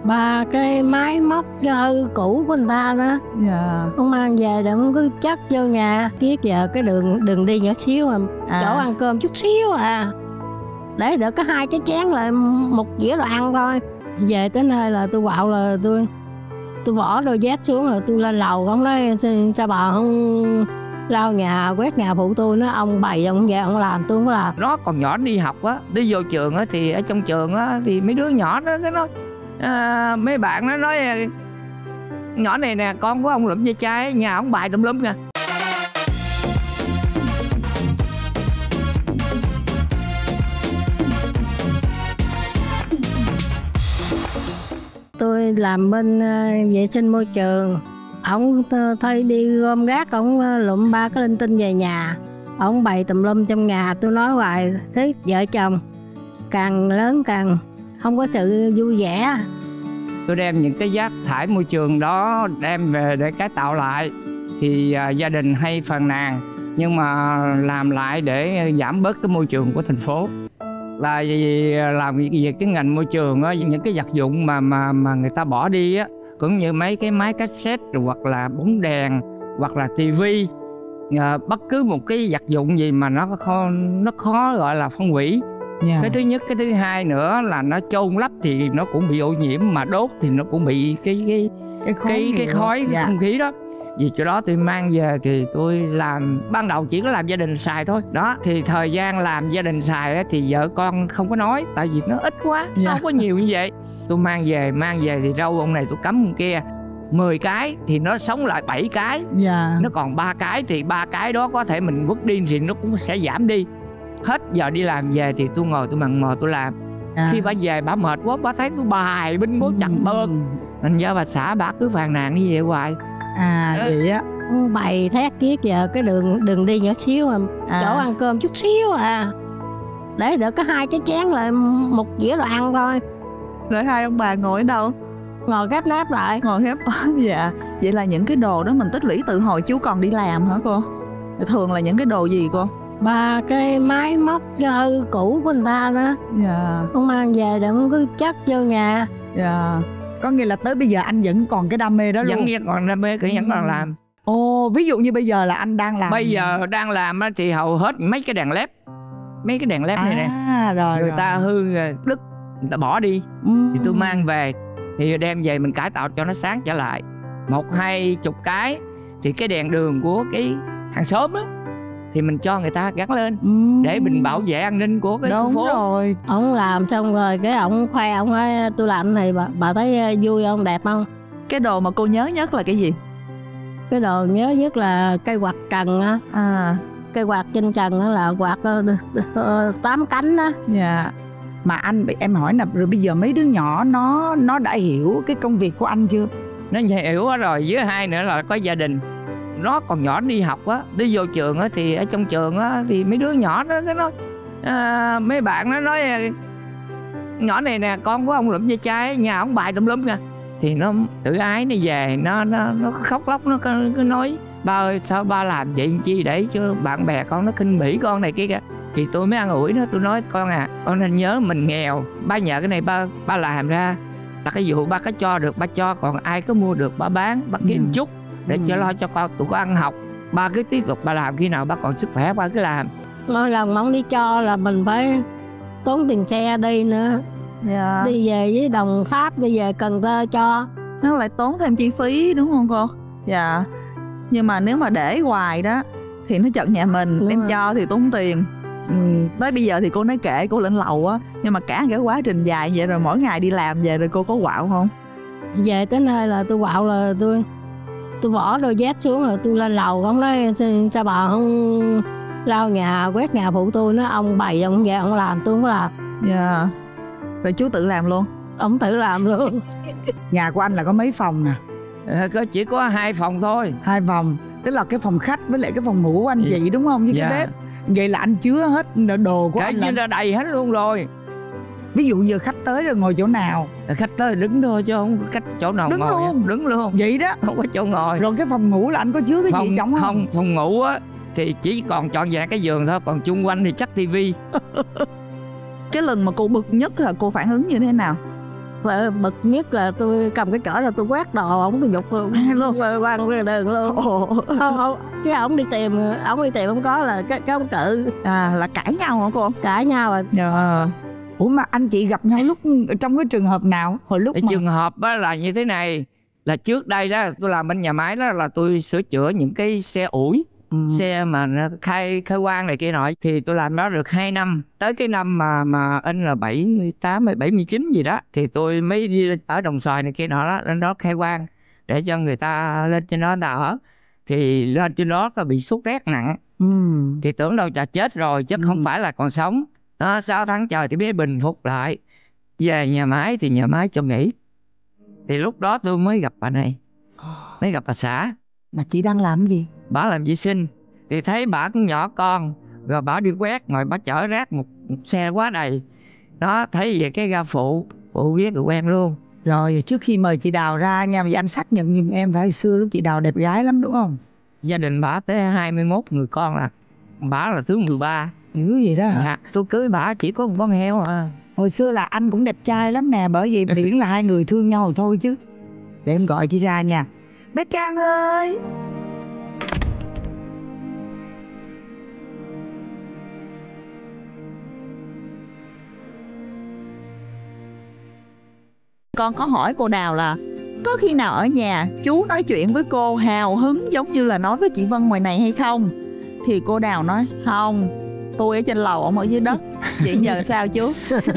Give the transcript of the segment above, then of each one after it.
Ba cái máy móc hư cũ của người ta đó. Dạ. Không mang về để không cứ chất vô nhà. Biết giờ cái đường đi nhỏ xíu chỗ ăn cơm chút xíu để được có 2 cái chén lại 1 dĩa đồ ăn thôi. Về tới nơi là tôi quạo là tôi bỏ đôi dép xuống rồi tôi lên lầu. Ông nói sao bà không lau nhà quét nhà phụ tôi. Nó ông bày ông về ông làm, tôi không có làm. Nó còn nhỏ đi học á, đi vô trường á, thì ở trong trường á thì mấy đứa nhỏ đó nó nói mấy bạn nó nói nhỏ này nè, con của ông lụm ve chai, nhà ông bài tùm lum kìa. Tôi làm bên vệ sinh môi trường. Ông thấy đi gom rác, ông lụm 3 cái linh tinh về nhà. Ông bày tùm lum trong nhà. Tôi nói hoài, thế vợ chồng càng lớn càng không có sự vui vẻ. Tôi đem những cái rác thải môi trường đó đem về để cải tạo lại. Thì gia đình hay phàn nàn, nhưng mà làm lại để giảm bớt cái môi trường của thành phố. Là vì làm việc cái ngành môi trường á, những cái vật dụng mà người ta bỏ đi á, cũng như mấy cái máy cassette hoặc là bóng đèn hoặc là tivi, bất cứ một cái vật dụng gì mà nó khó gọi là phân hủy. Cái thứ nhất, cái thứ hai nữa là nó chôn lấp thì nó cũng bị ô nhiễm, mà đốt thì nó cũng bị cái khói cái không khí đó. Vì chỗ đó tôi mang về thì tôi làm, ban đầu chỉ có làm gia đình xài thôi. Đó, thì thời gian làm gia đình xài thì vợ con không có nói, tại vì nó ít quá, nó không có nhiều như vậy. Tôi mang về thì rau ông này tôi cắm ông kia 10 cái thì nó sống lại 7 cái. Nó còn 3 cái thì 3 cái đó có thể mình vứt đi thì nó cũng sẽ giảm đi. Hết giờ đi làm về thì tôi ngồi tôi mần mò tôi làm. Khi bà về bà mệt quá, bà thấy tôi bài binh bố chặt bơn, thành ra bà xã bà cứ phàn nàn như vậy hoài. Vậy á. Bày thét biết giờ cái đường đi nhỏ xíu chỗ ăn cơm chút xíu để được có 2 cái chén lại 1 dĩa đồ ăn thôi. Rồi hai ông bà ngồi ở đâu? Ngồi khép nép lại. Ngồi khép. Dạ. Vậy là những cái đồ đó mình tích lũy từ hồi chú còn đi làm hả cô? Thường là những cái đồ gì cô? 3 cái máy móc hư cũ của người ta đó. Không mang về để không cứ chất vô nhà. Có nghĩa là tới bây giờ anh vẫn còn cái đam mê đó luôn. Vẫn còn đam mê, vẫn còn làm. Ví dụ như bây giờ là anh đang làm. Bây giờ đang làm thì hầu hết mấy cái đèn led. Mấy cái đèn led này nè. Người ta hư đứt, người ta bỏ đi. Thì tôi mang về thì đem về mình cải tạo cho nó sáng trở lại. 1-20 cái thì cái đèn đường của cái hàng xóm đó thì mình cho người ta gắn lên để mình bảo vệ an ninh của cái khu phố. Rồi. Ông làm xong rồi cái ông khoe, ông nói tôi làm này bà thấy vui không, đẹp không? Cái đồ mà cô nhớ nhất là cái gì? Cái đồ nhớ nhất là cây quạt trần á. Cây quạt trên trần đó là quạt 8 cánh đó. Mà em hỏi nè, rồi bây giờ mấy đứa nhỏ nó đã hiểu cái công việc của anh chưa? Nó hiểu rồi, với hai nữa là có gia đình. Nó còn nhỏ đi học á, đi vô trường á, thì ở trong trường á thì mấy đứa nhỏ đó nó nói mấy bạn nó nói nhỏ này nè, con của ông lụm ve chai, nhà ông bài tùm lum kìa. Thì nó tự ái, nó về nó khóc lóc, nó cứ nói ba ơi sao ba làm vậy chi để cho bạn bè con nó khinh bỉ con này kia kìa. Thì tôi mới an ủi nó, tôi nói con à, con nên nhớ mình nghèo, ba nhờ cái này ba làm ra là cái vụ ba có cho được ba cho, còn ai có mua được ba bán, ba kiếm chút để cho lo cho con tụi con ăn học. Ba cứ tiếp tục ba làm, khi nào ba còn sức khỏe ba cứ làm. Mỗi lần mà ông đi cho là mình phải tốn tiền xe đi nữa. Đi về với Đồng Tháp, đi về Cần Thơ cho. Nó lại tốn thêm chi phí đúng không cô? Nhưng mà nếu mà để hoài đó thì nó chật nhà mình, đem cho thì tốn tiền. Tới bây giờ thì cô nói kệ, cô lên lầu á. Nhưng mà cả cái quá trình dài vậy rồi mỗi ngày đi làm về rồi cô có quạo không? Về tới nơi là tôi quạo là tôi bỏ đôi dép xuống rồi tôi lên lầu. Ông nói sao bà không lau nhà quét nhà phụ tôi. Nó ông bày ông về ông làm, tôi không có làm. Rồi chú tự làm luôn? Ông tự làm luôn. Nhà của anh là có mấy phòng nè? Chỉ có 2 phòng thôi. 2 phòng, tức là cái phòng khách với lại cái phòng ngủ của anh chị đúng không? Với cái bếp. Vậy là anh chứa hết đồ của anh là... Cả đầy hết luôn rồi. Ví dụ giờ khách tới rồi ngồi chỗ nào? Khách tới là đứng thôi chứ không có cách chỗ nào đứng ngồi. Luôn. Đứng luôn. Vậy đó. Không có chỗ ngồi. Rồi cái phòng ngủ là anh có chứa cái gì trong không? Không, phòng ngủ á thì chỉ còn trọn vẹn cái giường thôi, còn chung quanh thì chắc tivi. Cái lần mà cô bực nhất là cô phản ứng như thế nào? Và bực nhất là tôi cầm cái chổi là tôi quét đồ ổng, tôi giục luôn quăng ra đường luôn. Không, cái ổng đi tìm không có là cái ông cự. Là cãi nhau hả cô? Cãi nhau rồi. Dạ. Ủa mà anh chị gặp nhau lúc trong cái trường hợp nào? Hồi lúc cái mà... trường hợp đó là như thế này, là trước đây đó tôi làm bên nhà máy đó là tôi sửa chữa những cái xe ủi, xe mà nó khai quang này kia nọ, thì tôi làm đó được 2 năm. Tới cái năm mà anh là 78 hay 79 gì đó thì tôi mới đi ở Đồng Xoài này kia nọ đó, lên đó khai quang để cho người ta lên trên đó người ta ở. Thì lên trên đó có bị sốt rét nặng. Thì tưởng đâu chà chết rồi chứ không phải là còn sống. Đó, 6 tháng trời thì mới bình phục lại. Về nhà máy thì nhà máy cho nghỉ. Thì lúc đó tôi mới gặp bà này, mới gặp bà xã. Mà chị đang làm gì? Bà làm vệ sinh. Thì thấy bà cũng nhỏ con, rồi bà đi quét, rồi bà chở rác một xe quá đầy. Đó, thấy về cái ga phụ biết người quen luôn. Rồi trước khi mời chị Đào ra nha, vì anh xác nhận giùm em, phải hồi xưa lúc chị Đào đẹp gái lắm đúng không? Gia đình bà tới 21 người con à. Bà là thứ 13. Dữ vậy đó hả? Dạ, tôi cưới bà chỉ có một con heo à. Hồi xưa là anh cũng đẹp trai lắm nè, bởi vì miễn là hai người thương nhau thôi chứ. Để em gọi chị ra nha. Bé Trang ơi! Con có hỏi cô Đào là có khi nào ở nhà chú nói chuyện với cô hào hứng giống như là nói với chị Vân ngoài này hay không? Thì cô Đào nói không, tôi ở trên lầu, ông ở dưới đất. Vậy giờ sao chú?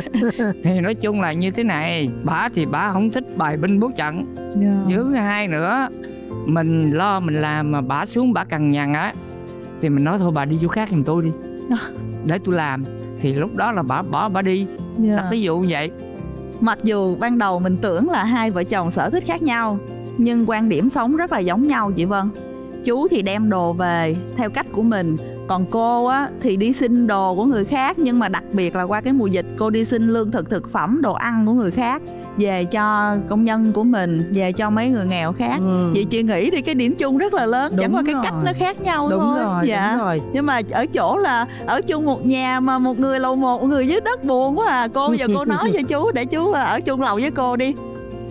Thì nói chung là như thế này, bà thì bà không thích bài binh bố trận. Thứ hai nữa, mình lo mình làm mà bà xuống bà cằn nhằn á, thì mình nói thôi bà đi chỗ khác giùm tôi đi để tôi làm. Thì lúc đó là bà bỏ bà đi. Đặt ví dụ như vậy. Mặc dù ban đầu mình tưởng là hai vợ chồng sở thích khác nhau, nhưng quan điểm sống rất là giống nhau chị Vân. Chú thì đem đồ về theo cách của mình, còn cô á thì đi xin đồ của người khác. Nhưng mà đặc biệt là qua cái mùa dịch, cô đi xin lương thực, thực phẩm, đồ ăn của người khác về cho công nhân của mình, về cho mấy người nghèo khác. Vậy chị nghĩ thì cái điểm chung rất là lớn, Đúng chẳng qua cái rồi. cách nó khác nhau Đúng thôi. rồi, Dạ. đúng rồi. Nhưng mà ở chỗ là ở chung một nhà mà một người lầu một, một người dưới đất, buồn quá à. Cô giờ cô nói cho chú để chú ở chung lầu với cô đi.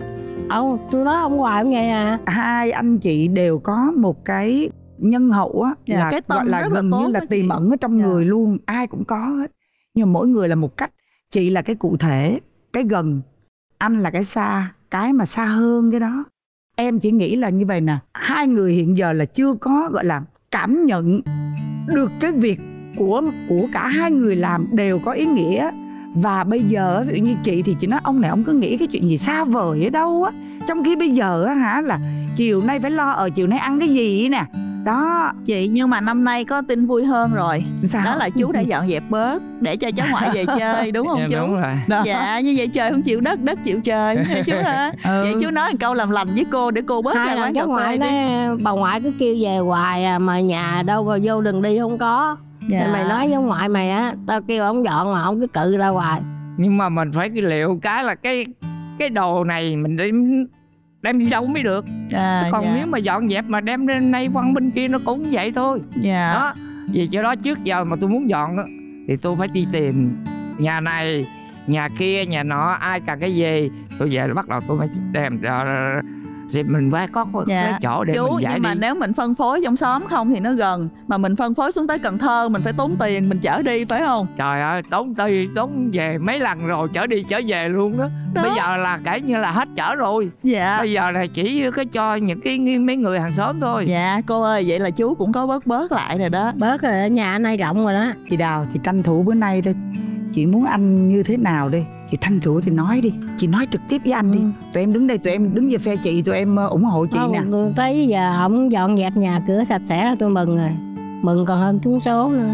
Ông tôi nói ông hoài ông nghe à. Hai anh chị đều có một cái nhân hậu á, Dạ, là cái tâm gọi là rất là gần tốt như là đó tiềm chị. ẩn ở trong Dạ. người luôn. Ai cũng có hết, nhưng mà mỗi người là một cách. Chị là cái cụ thể, cái gần. Anh là cái xa, cái mà xa hơn cái đó. Em chỉ nghĩ là như vậy nè, hai người hiện giờ là chưa có gọi là cảm nhận được cái việc của cả hai người làm đều có ý nghĩa. Và bây giờ ví dụ như chị thì chị nói ông này ông cứ nghĩ cái chuyện gì xa vời ở đâu á, trong khi bây giờ á hả là chiều nay phải lo chiều nay ăn cái gì nè đó. Chị, nhưng mà năm nay có tin vui hơn rồi. Sao? Đó là chú đã dọn dẹp bớt để cho cháu ngoại về chơi, đúng không Dạ, chú? đúng rồi. Đó. Dạ, như vậy trời không chịu đất, đất chịu trời hả chú hả? Vậy chú nói một câu làm lành với cô để cô bớt ra Hai là quán cháu cà ngoại phê đi. đó, bà ngoại cứ kêu về hoài à, mà nhà đâu rồi vô đừng đi không có. Dạ. Thì mày nói với ông ngoại mày á, tao kêu ông dọn mà ông cứ cự ra hoài. Nhưng mà mình phải liệu cái là cái đồ này mình đem đi đâu mới được. Còn dạ. nếu mà dọn dẹp mà đem lên đây quăng bên kia nó cũng vậy thôi. Dạ. Đó, vì chỗ đó trước giờ mà tôi muốn dọn đó, thì tôi phải đi tìm nhà này, nhà kia, nhà nọ, ai cần cái gì. Tôi về bắt đầu tôi phải đem thì mình phải có cái chỗ để chú, mình giải nhưng mà đi. nếu mình phân phối trong xóm không thì nó gần, mà mình phân phối xuống tới Cần Thơ mình phải tốn tiền mình chở đi, phải không? Trời ơi, tốn về mấy lần rồi, chở đi chở về luôn đó. Bây giờ là kể như là hết chở rồi. Dạ. Bây giờ là chỉ có cho những cái mấy người hàng xóm thôi. Dạ cô ơi, vậy là chú cũng có bớt lại rồi đó. Bớt rồi, ở nhà nay rộng rồi đó. Chị Đào, chị tranh thủ bữa nay thôi. Chị muốn anh như thế nào đi, chị tranh thủ thì nói đi. Chị nói trực tiếp với anh đi. Tụi em đứng đây, tụi em đứng về phe chị, tụi em ủng hộ chị nè. Tới giờ ổng dọn dẹp nhà cửa sạch sẽ là tôi mừng rồi. Mừng còn hơn trúng số nữa.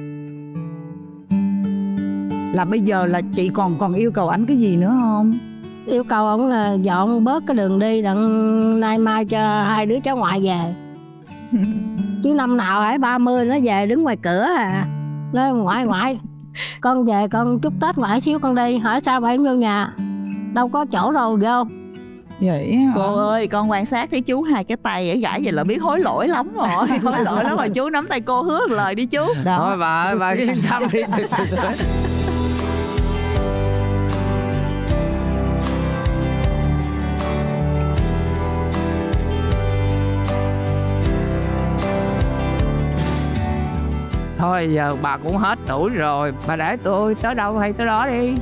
Là bây giờ là chị còn yêu cầu anh cái gì nữa không? Yêu cầu ổng là dọn bớt cái đường đi, đặng nay mai cho hai đứa cháu ngoại về. Chứ năm nào hãy 30 nó về đứng ngoài cửa à. Nói ngoại con về con chúc Tết ngoại xíu con đi. Hỏi sao vậy em vô nhà, đâu có chỗ đâu vô. Vậy hả? Cô ơi, con quan sát thấy chú hai cái tay gãi vậy là biết hối lỗi lắm rồi. Hối lỗi lắm rồi. Chú nắm tay cô hứa một lời đi chú. Đó. Thôi bà yên tâm đi. thôi giờ bà cũng hết tuổi rồi, bà để tôi tới đâu hay tới đó đi.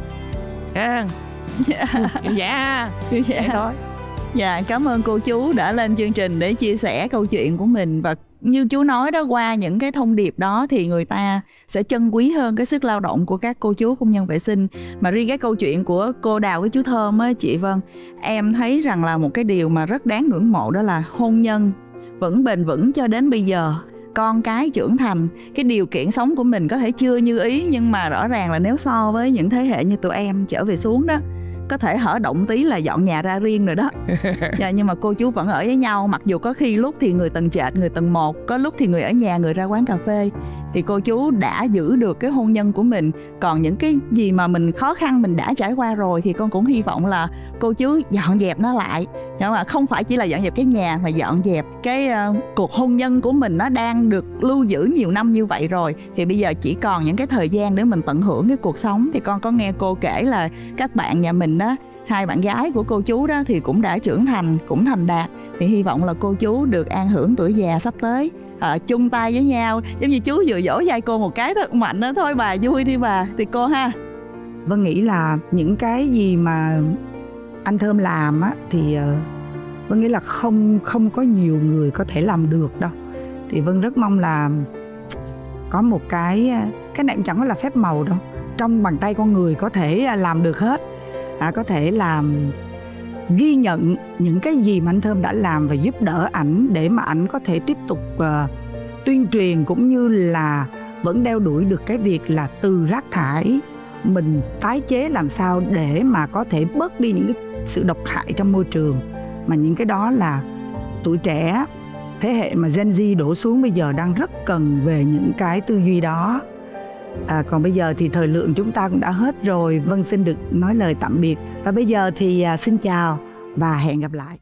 Dạ vậy thôi. Dạ, cảm ơn cô chú đã lên chương trình để chia sẻ câu chuyện của mình. Và như chú nói đó, qua những cái thông điệp đó thì người ta sẽ trân quý hơn cái sức lao động của các cô chú công nhân vệ sinh. Mà riêng cái câu chuyện của cô Đào với chú Thơm á chị Vân, em thấy rằng là một cái điều mà rất đáng ngưỡng mộ, đó là hôn nhân vẫn bền vững cho đến bây giờ. Con cái trưởng thành, cái điều kiện sống của mình có thể chưa như ý, nhưng mà rõ ràng là nếu so với những thế hệ như tụi em trở về xuống đó, có thể hở động tí là dọn nhà ra riêng rồi đó. Dạ, nhưng mà cô chú vẫn ở với nhau, mặc dù có khi lúc thì người tầng trệt, người tầng 1, có lúc thì người ở nhà, người ra quán cà phê, thì cô chú đã giữ được cái hôn nhân của mình. Còn những cái gì mà mình khó khăn mình đã trải qua rồi thì con cũng hy vọng là cô chú dọn dẹp nó lại. Nhưng mà không phải chỉ là dọn dẹp cái nhà, mà dọn dẹp cái cuộc hôn nhân của mình, nó đang được lưu giữ nhiều năm như vậy rồi, thì bây giờ chỉ còn những cái thời gian để mình tận hưởng cái cuộc sống. Thì con có nghe cô kể là các bạn nhà mình đó, 2 bạn gái của cô chú đó thì cũng đã trưởng thành, cũng thành đạt. Thì hy vọng là cô chú được an hưởng tuổi già sắp tới, chung tay với nhau. Giống như chú vừa dỗ vai cô một cái thật mạnh đó, thôi bà vui đi bà. Thì cô ha, Vân nghĩ là những cái gì mà anh Thơm làm á thì Vân nghĩ là không có nhiều người có thể làm được đâu. Thì Vân rất mong là có một cái này cũng chẳng phải là phép màu đâu, trong bàn tay con người có thể làm được hết. Có thể làm ghi nhận những cái gì mà anh Thơm đã làm và giúp đỡ ảnh, để mà ảnh có thể tiếp tục tuyên truyền, cũng như là vẫn đeo đuổi được cái việc là từ rác thải mình tái chế làm sao để mà có thể bớt đi những cái sự độc hại trong môi trường. Mà những cái đó là tuổi trẻ, thế hệ mà Gen Z đổ xuống bây giờ đang rất cần về những cái tư duy đó. Còn bây giờ thì thời lượng chúng ta cũng đã hết rồi. Vân xin được nói lời tạm biệt. Và bây giờ thì xin chào và hẹn gặp lại.